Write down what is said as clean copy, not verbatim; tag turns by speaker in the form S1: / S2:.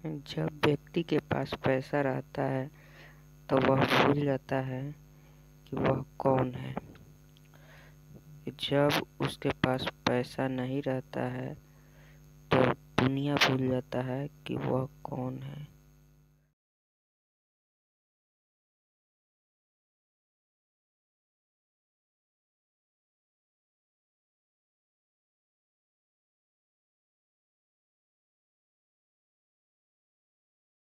S1: जब व्यक्ति के पास पैसा रहता है तो वह भूल जाता है कि वह कौन है। जब उसके पास पैसा नहीं रहता है तो दुनिया भूल जाता है कि वह कौन है।